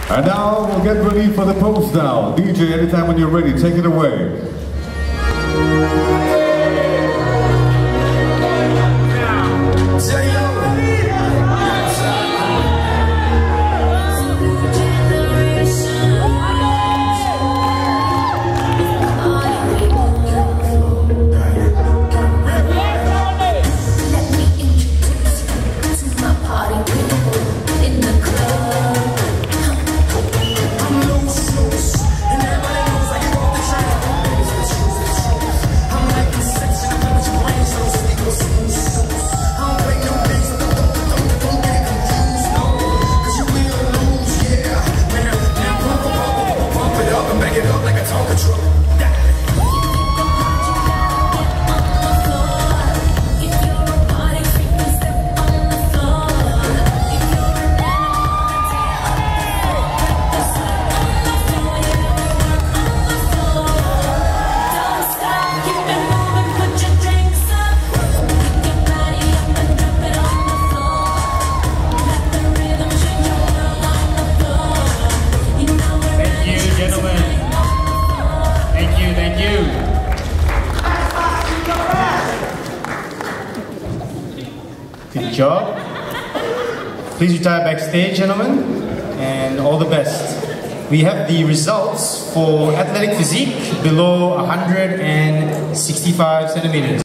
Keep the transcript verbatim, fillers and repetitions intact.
And now we'll get ready for the pose now. D J, anytime when you're ready, take it away. Good job. Please retire backstage, gentlemen, and all the best. We have the results for athletic physique below one hundred sixty-five centimeters.